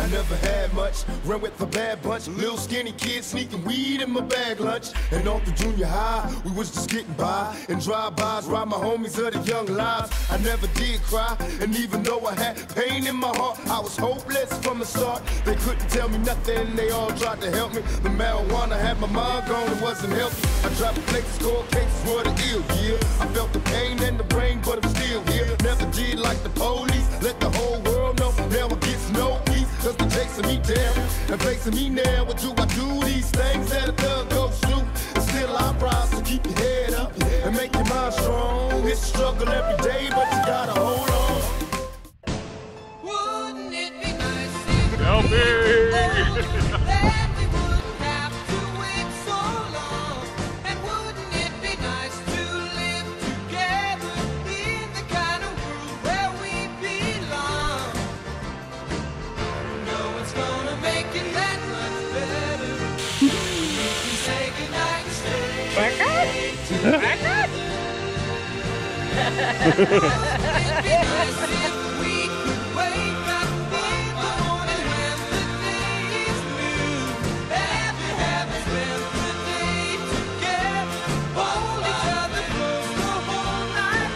I never had much, ran with a bad bunch. Little skinny kids sneaking weed in my bag lunch. And off the junior high, we was just getting by. And drive-bys, ride my homies of the young lives. I never did cry, and even though I had pain in my heart, I was hopeless from the start. They couldn't tell me nothing, they all tried to help me. The marijuana had my mind gone, it wasn't healthy. I dropped places, cold cases, were the ill, yeah. I felt the pain and the brain, but I'm still here. Never did like the police, let the whole world know. Now it gets no peace, cause they're chasing me down and facing me now. What do I do? These things that a thug goes through. And still I rise, so keep your head up and make your mind strong. It's a struggle every day, but you gotta hold on. Wouldn't it be nice if Selfie! that we wouldn't have to wait so long? And wouldn't it be nice to live together in the kind of world where we belong? No one's gonna make it that much better. We say goodnight and stay together. Wouldn't it be nice if we could wake up in the morning when the day is new? Have spent the day together, hold each other close the whole night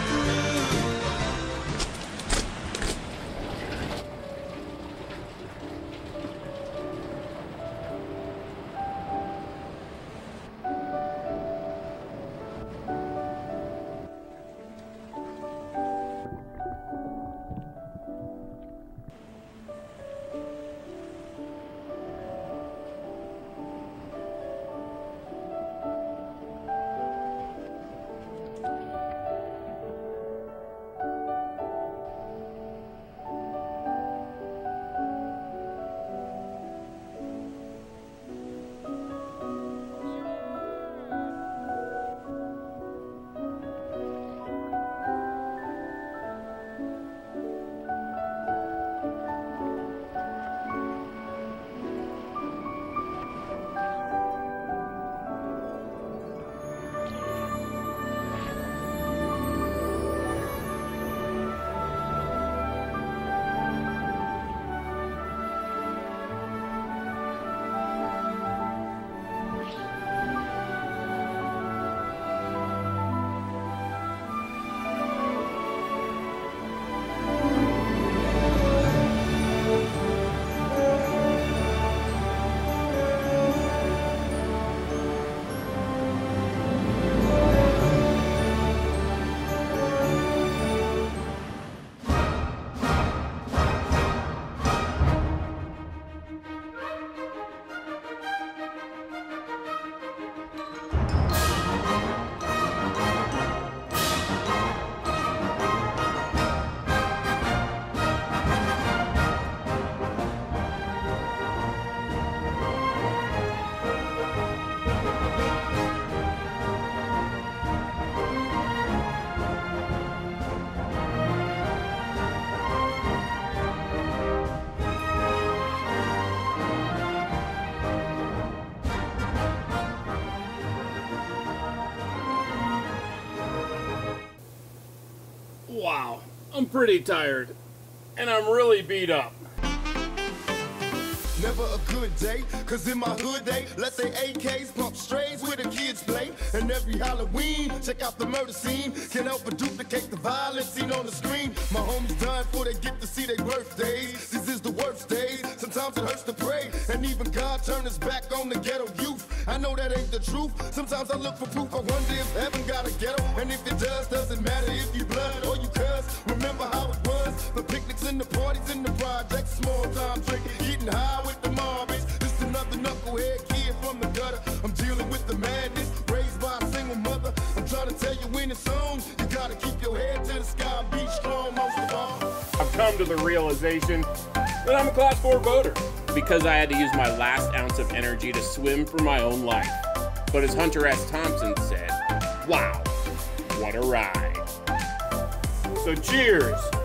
Wow, I'm pretty tired, and I'm really beat up. Never a good day, cause in my hood they let their AKs pump strays where the kids play. And every Halloween, check out the murder scene. Can't help but duplicate the violence seen on the screen. My homies dying before they get to see their birthdays. This is the worst days, sometimes it hurts to pray. And even God turned his back on the ghetto youth. I know that ain't the truth, sometimes I look for proof. I wonder if heaven got a ghetto. And if it does, doesn't matter if you blood or you cuz. Remember how it was, the picnics and the parties and the projects. Small time drinking, getting high with the Marvies. Just another knucklehead kid from the gutter. I'm dealing with the madness, raised by a single mother. I'm trying to tell you when it's on, you gotta keep your head to the sky and be strong most of all. I've come to the realization that I'm a class 4 voter because I had to use my last ounce of energy to swim for my own life. But as Hunter S. Thompson said, wow, what a ride. So cheers